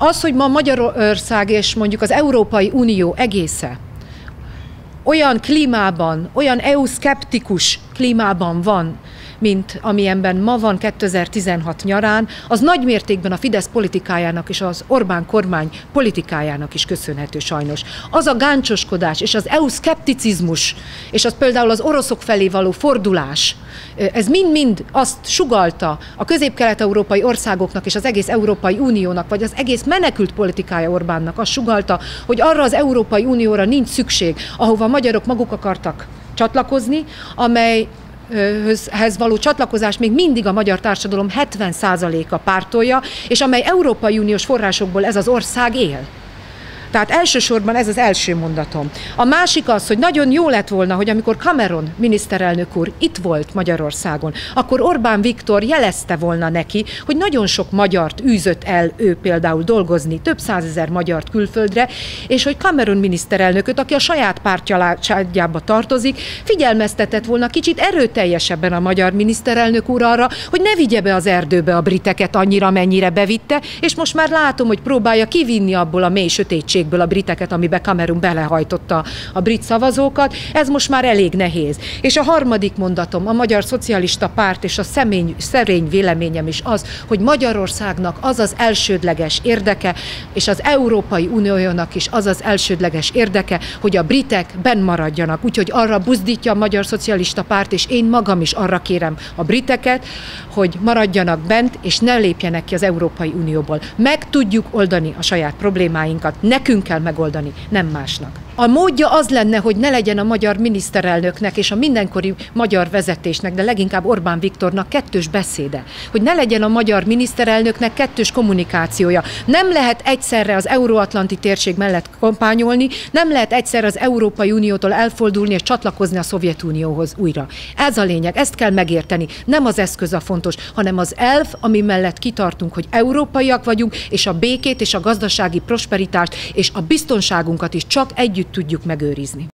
Az, hogy ma Magyarország és mondjuk az Európai Unió egésze olyan klímában, olyan EU-szkeptikus klímában van, mint amilyenben ma van 2016 nyarán, az nagy mértékben a Fidesz politikájának és az Orbán kormány politikájának is köszönhető sajnos. Az a gáncsoskodás és az EU-szkepticizmus, és az például az oroszok felé való fordulás, ez mind-mind azt sugallta a közép-kelet-európai országoknak és az egész Európai Uniónak, vagy az egész menekült politikája Orbánnak azt sugallta, hogy arra az Európai Unióra nincs szükség, ahova a magyarok maguk akartak csatlakozni, amelyhez való csatlakozás még mindig a magyar társadalom 70%-a pártolja, és amely Európai Uniós forrásokból ez az ország él. Tehát elsősorban ez az első mondatom. A másik az, hogy nagyon jó lett volna, hogy amikor Cameron miniszterelnök úr itt volt Magyarországon, akkor Orbán Viktor jelezte volna neki, hogy nagyon sok magyart űzött el ő például dolgozni, több százezer magyart külföldre, és hogy Cameron miniszterelnököt, aki a saját pártjába tartozik, figyelmeztetett volna kicsit erőteljesebben a magyar miniszterelnök úr arra, hogy ne vigye be az erdőbe a briteket annyira, mennyire bevitte, és most már látom, hogy próbálja kivinni abból a mély sötétségből a briteket, amibe Cameron belehajtotta a brit szavazókat, ez most már elég nehéz. És a harmadik mondatom, a Magyar Szocialista Párt és a szerény véleményem is az, hogy Magyarországnak az az elsődleges érdeke, és az Európai Uniónak is az az elsődleges érdeke, hogy a britek benn maradjanak. Úgyhogy arra buzdítja a Magyar Szocialista Párt, és én magam is arra kérem a briteket, hogy maradjanak bent, és ne lépjenek ki az Európai Unióból. Meg tudjuk oldani a saját problémáinkat, nekünk kell megoldani, nem másnak. A módja az lenne, hogy ne legyen a magyar miniszterelnöknek és a mindenkori magyar vezetésnek, de leginkább Orbán Viktornak kettős beszéde. Hogy ne legyen a magyar miniszterelnöknek kettős kommunikációja. Nem lehet egyszerre az euróatlanti térség mellett kampányolni, nem lehet egyszerre az Európai Uniótól elfordulni és csatlakozni a Szovjetunióhoz újra. Ez a lényeg, ezt kell megérteni. Nem az eszköz a fontos, hanem az elv, ami mellett kitartunk, hogy európaiak vagyunk, és a békét és a gazdasági prosperitást és a biztonságunkat is csak együtt tudjuk megőrizni.